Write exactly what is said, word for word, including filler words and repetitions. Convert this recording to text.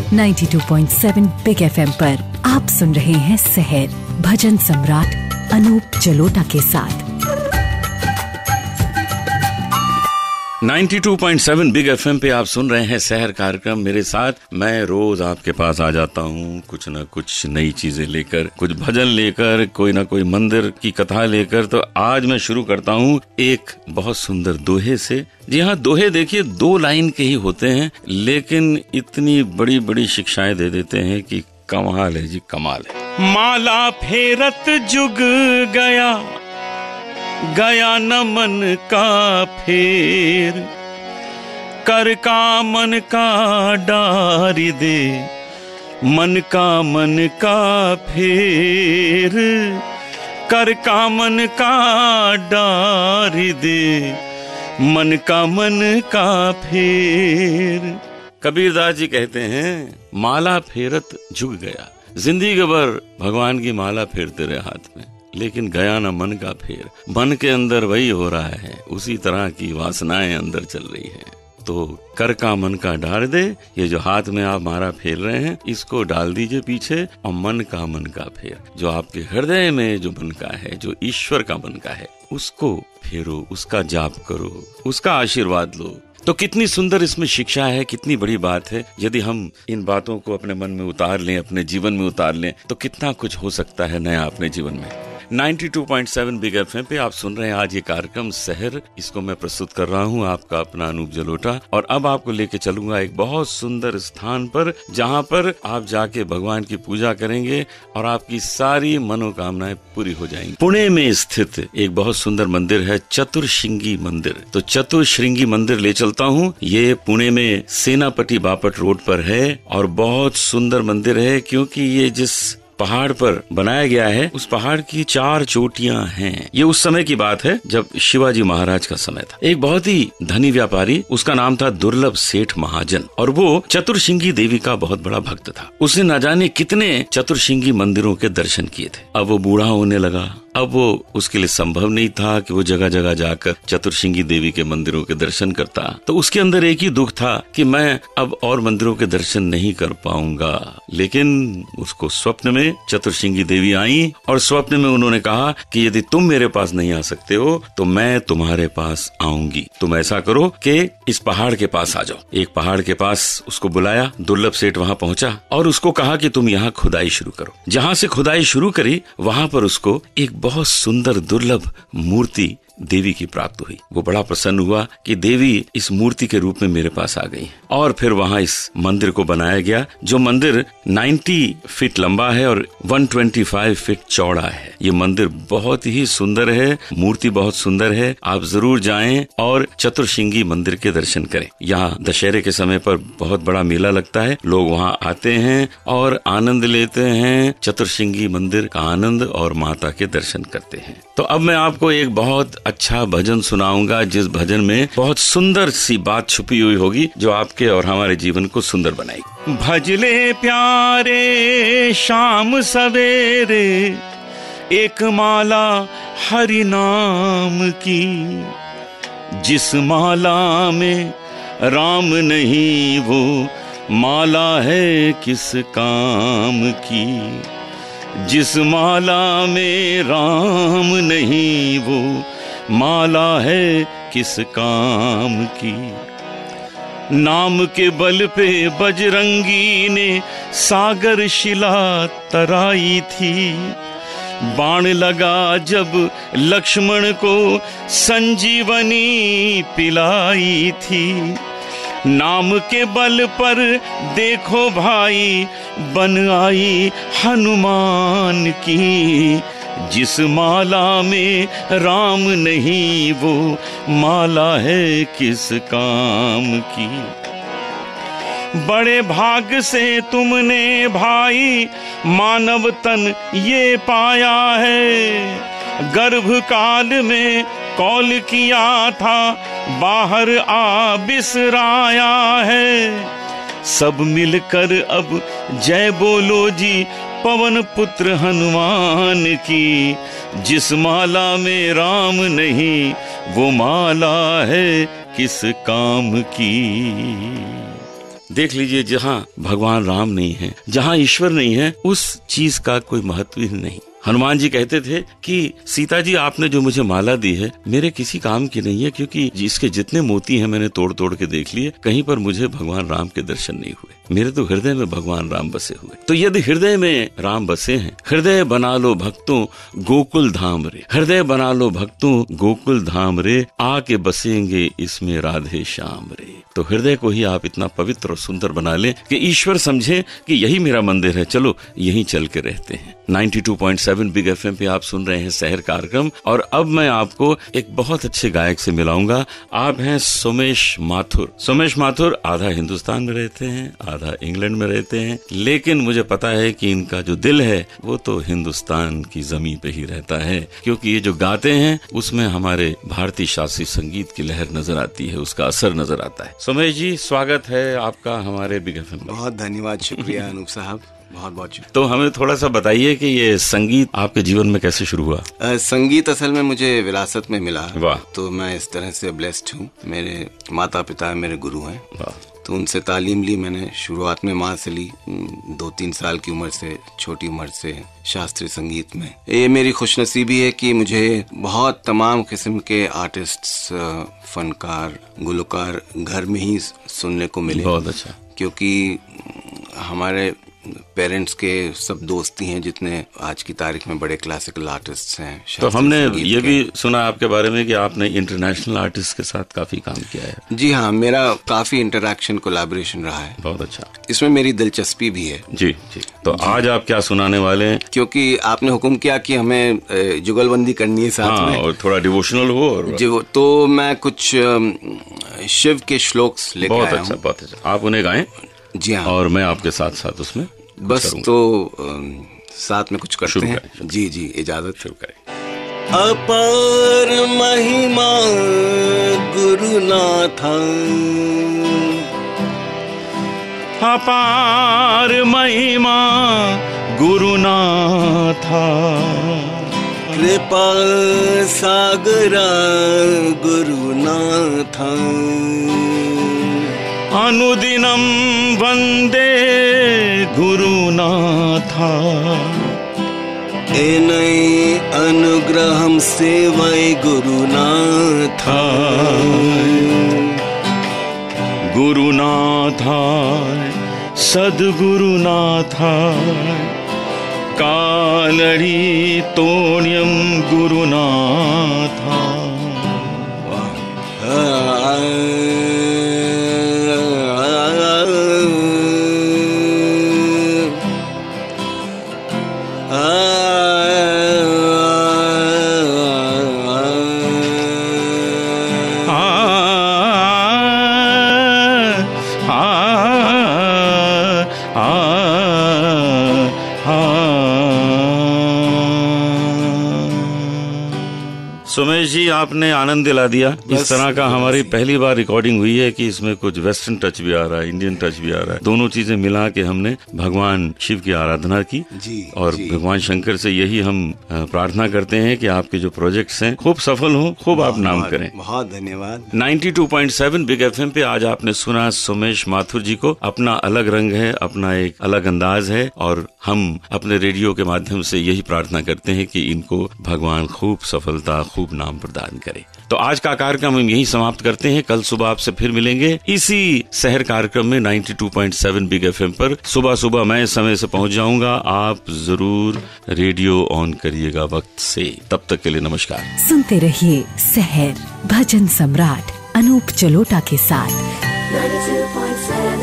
बानवे पॉइंट सात big FM पर आप सुन रहे हैं सहर भजन सम्राट अनूप जलोटा के साथ। बानवे पॉइंट सात बिग एफएम पे आप सुन रहे हैं सहर कार्यक्रम। मेरे साथ मैं रोज आपके पास आ जाता हूँ कुछ न कुछ नई चीजें लेकर, कुछ भजन लेकर, कोई ना कोई मंदिर की कथा लेकर। तो आज मैं शुरू करता हूँ एक बहुत सुंदर दोहे से। जी हाँ, दोहे देखिए दो लाइन के ही होते हैं, लेकिन इतनी बड़ी बड़ी शिक्षाएं दे देते हैं कि कमाल है जी, कमाल है। माला फेरत जुग गया, गया न मन का फेर, कर का मन का डारी दे, मन का मन का फेर, कर का मन का डारी दे, मन का मन का फेर। कबीरदास जी कहते हैं माला फेरत झुक गया, जिंदगी भर भगवान की माला फेरते रहे हाथ में, लेकिन गया ना मन का फेर। मन के अंदर वही हो रहा है, उसी तरह की वासनाएं अंदर चल रही हैं। तो कर का मन का डाल दे, ये जो हाथ में आप माला फेर रहे हैं इसको डाल दीजिए पीछे, और मन का मन का फेर, जो आपके हृदय में जो मन का है, जो ईश्वर का मन का है, उसको फेरो, उसका जाप करो, उसका आशीर्वाद लो। तो कितनी सुंदर इसमें शिक्षा है, कितनी बड़ी बात है। यदि हम इन बातों को अपने मन में उतार लें, अपने जीवन में उतार लें, तो कितना कुछ हो सकता है नया अपने जीवन में। बानवे पॉइंट सात बिग एफएम पे आप सुन रहे हैं आज ये कार्यक्रम सहर। इसको मैं प्रस्तुत कर रहा हूँ आपका अपना अनूप जलोटा, और अब आपको लेके चलूंगा एक बहुत सुंदर स्थान पर, जहाँ पर आप जाके भगवान की पूजा करेंगे और आपकी सारी मनोकामनाएं पूरी हो जाएंगी। पुणे में स्थित एक बहुत सुंदर मंदिर है, चतुर्श्रृंगी मंदिर। तो चतुर्श्रृंगी मंदिर ले चलता हूँ। ये पुणे में सेनापति बापट रोड पर है और बहुत सुंदर मंदिर है, क्योंकि ये जिस पहाड़ पर बनाया गया है उस पहाड़ की चार चोटियां हैं। ये उस समय की बात है जब शिवाजी महाराज का समय था। एक बहुत ही धनी व्यापारी, उसका नाम था दुर्लभ सेठ महाजन, और वो चतुर्श्रृंगी देवी का बहुत बड़ा भक्त था। उसने न जाने कितने चतुर्श्रृंगी मंदिरों के दर्शन किए थे। अब वो बूढ़ा होने लगा, अब वो उसके लिए संभव नहीं था कि वो जगह जगह जाकर चतुर्श्रृंगी देवी के मंदिरों के दर्शन करता। तो उसके अंदर एक ही दुख था कि मैं अब और मंदिरों के दर्शन नहीं कर पाऊंगा। लेकिन उसको स्वप्न में चतुर्श्रृंगी देवी आई और स्वप्न में उन्होंने कहा कि यदि तुम मेरे पास नहीं आ सकते हो तो मैं तुम्हारे पास आऊंगी। तुम ऐसा करो कि इस पहाड़ के पास आ जाओ। एक पहाड़ के पास उसको बुलाया, दुर्लभ सेठ वहां पहुंचा और उसको कहा कि तुम यहाँ खुदाई शुरू करो। जहाँ से खुदाई शुरू करी वहां पर उसको एक बहुत सुंदर दुर्लभ मूर्ति देवी की प्राप्त हुई। वो बड़ा प्रसन्न हुआ कि देवी इस मूर्ति के रूप में मेरे पास आ गई। और फिर वहां इस मंदिर को बनाया गया, जो मंदिर नब्बे फीट लंबा है और एक सौ पच्चीस फीट चौड़ा है। ये मंदिर बहुत ही सुंदर है, मूर्ति बहुत सुंदर है। आप जरूर जाएं और चतुर्श्रृंगी मंदिर के दर्शन करें। यहाँ दशहरे के समय पर बहुत बड़ा मेला लगता है, लोग वहाँ आते हैं और आनंद लेते हैं, चतुर्श्रृंगी मंदिर का आनंद और माता के दर्शन करते हैं। तो अब मैं आपको एक बहुत अच्छा भजन सुनाऊंगा, जिस भजन में बहुत सुंदर सी बात छुपी हुई होगी जो आपके और हमारे जीवन को सुंदर बनाएगी। भजले प्यारे शाम सवेरे, एक माला हरि नाम की, जिस माला में राम नहीं वो माला है किस काम की। जिस माला में राम नहीं वो माला है किस काम की। नाम के बल पे बजरंगी ने सागर शिला तराई थी, बाण लगा जब लक्ष्मण को संजीवनी पिलाई थी। नाम के बल पर देखो भाई बन आई हनुमान की। जिस माला में राम नहीं वो माला है किस काम की। बड़े भाग से तुमने भाई मानव तन ये पाया है। गर्भ काल में कौल किया था बाहर आ बिसराया है। सब मिलकर अब जय बोलो जी पवन पुत्र हनुमान की। जिस माला में राम नहीं वो माला है किस काम की। देख लीजिए, जहाँ भगवान राम नहीं है, जहाँ ईश्वर नहीं है, उस चीज का कोई महत्व ही नहीं। हनुमान जी कहते थे कि सीता जी, आपने जो मुझे माला दी है मेरे किसी काम की नहीं है, क्योंकि इसके जितने मोती हैं मैंने तोड़ तोड़ के देख लिए, कहीं पर मुझे भगवान राम के दर्शन नहीं हुए। मेरे तो हृदय में भगवान राम बसे हुए। तो यदि हृदय में राम बसे हैं, हृदय बना लो भक्तों गोकुल धाम रे, हृदय बना लो भक्तों गोकुल धाम रे, आके बसेंगे इसमें राधे श्याम रे। तो हृदय को ही आप इतना पवित्र और सुंदर बना लें कि ईश्वर समझे कि यही मेरा मंदिर है, चलो यहीं चल के रहते हैं। बानवे पॉइंट सात बिग एफएम पे आप सुन रहे हैं शहर कार्यक्रम, और अब मैं आपको एक बहुत अच्छे गायक से मिलाऊंगा। आप हैं सोमेश माथुर। सोमेश माथुर आधा हिंदुस्तान में रहते हैं, आधा इंग्लैंड में रहते हैं, लेकिन मुझे पता है कि इनका जो दिल है वो तो हिंदुस्तान की जमीन पे ही रहता है, क्योंकि ये जो गाते हैं उसमें हमारे भारतीय शास्त्रीय संगीत की लहर नजर आती है, उसका असर नजर आता है। सोमेश जी, स्वागत है आपका हमारे बिग एफएम में। बहुत धन्यवाद, शुक्रिया अनूप साहब, बहुत बहुत शुक्रिया। तो हमें थोड़ा सा बताइए कि ये संगीत आपके जीवन में कैसे शुरू हुआ? आ, संगीत असल में मुझे विरासत में मिला। वाह। तो मैं इस तरह से ब्लेस्ड हूँ। मेरे माता पिता मेरे गुरु हैं। वाह। तो उनसे तालीम ली मैंने, शुरुआत में माँ से ली, दो तीन साल की उम्र से, छोटी उम्र से शास्त्रीय संगीत में। ये मेरी खुशनसीबी है कि मुझे बहुत तमाम किस्म के आर्टिस्ट्स, फनकार, गुलकार घर में ही सुनने को मिले। बहुत अच्छा। क्योंकि हमारे पेरेंट्स के सब दोस्ती हैं जितने आज की तारीख में बड़े क्लासिकल आर्टिस्ट हैं। तो हमने ये भी सुना आपके बारे में कि आपने इंटरनेशनल आर्टिस्ट के साथ काफी काम किया है। जी हाँ, मेरा काफी इंटरैक्शन, कोलैबोरेशन रहा है। बहुत अच्छा। इसमें मेरी दिलचस्पी भी है। जी जी। तो जी। आज आप क्या सुनाने वाले हैं? क्योंकि आपने हुक्म किया कि हमें जुगलबंदी करनी है साथ हाँ, में, और थोड़ा डिवोशनल हो, और जी, तो मैं कुछ शिव के श्लोक्स लेकर आया हूँ। बहुत अच्छा, बहुत अच्छा। आप उन्हें गाएं। जी हाँ, और मैं आपके साथ साथ उसमें बस तो साथ में कुछ करते हैं। जी जी, इजाजत। शुरू करें। अपार महिमा गुरुनाथा, अपार महिमा गुरुनाथा, कृपा सागरा गुरुनाथा, अनुदिनं वंदे गुरुनाथा, एनै अनुग्रहं सेवै गुरुनाथा, गुरुनाथा सद्गुरुनाथा, कालड़ी तोण्यं गुरुनाथा। सोमेश जी, आपने आनंद दिला दिया। इस तरह का हमारी पहली बार रिकॉर्डिंग हुई है कि इसमें कुछ वेस्टर्न टच भी आ रहा है, इंडियन टच भी आ रहा है। दोनों चीजें मिला के हमने भगवान शिव की आराधना की। जी, और जी। भगवान शंकर से यही हम प्रार्थना करते हैं कि आपके जो प्रोजेक्ट्स हैं खूब सफल हों, खूब आप नाम करें। बहुत धन्यवाद। बानवे पॉइंट सात बिग एफएम पे आज आपने सुना सोमेश माथुर जी को। अपना अलग रंग है, अपना एक अलग अंदाज है, और हम अपने रेडियो के माध्यम से यही प्रार्थना करते हैं कि इनको भगवान खूब सफलता, खूब नाम प्रदान करे। तो आज का कार्यक्रम हम यहीं समाप्त करते हैं। कल सुबह आपसे फिर मिलेंगे इसी शहर कार्यक्रम में बानवे पॉइंट सात बिग एफएम पर। सुबह सुबह मैं समय से पहुंच जाऊंगा। आप जरूर रेडियो ऑन करिएगा वक्त से। तब तक के लिए नमस्कार। सुनते रहिए शहर भजन सम्राट अनूप जलोटा के साथ। ninety-two point seven